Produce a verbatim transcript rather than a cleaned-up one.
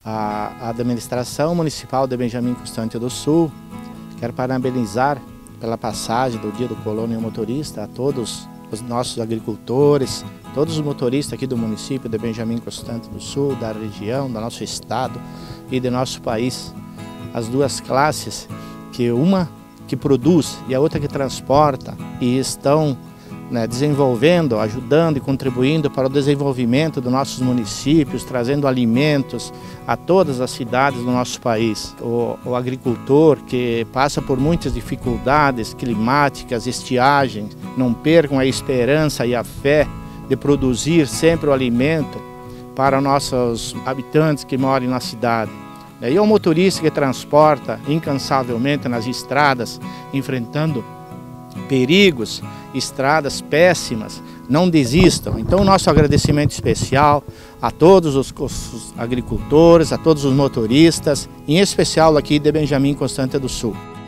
A, a administração municipal de Benjamin Constant do Sul quer parabenizar pela passagem do Dia do Colono e o Motorista a todos os nossos agricultores, todos os motoristas aqui do município de Benjamin Constant do Sul, da região, do nosso estado e do nosso país. As duas classes, que uma que produz e a outra que transporta, e estão né, desenvolvendo, ajudando e contribuindo para o desenvolvimento dos nossos municípios, trazendo alimentos a todas as cidades do nosso país. O, o agricultor que passa por muitas dificuldades climáticas, estiagens, não percam a esperança e a fé de produzir sempre o alimento para nossos habitantes que moram na cidade. E o motorista que transporta incansavelmente nas estradas, enfrentando perigos, estradas péssimas, não desistam. Então, o nosso agradecimento especial a todos os, os agricultores, a todos os motoristas, em especial aqui de Benjamin Constant do Sul.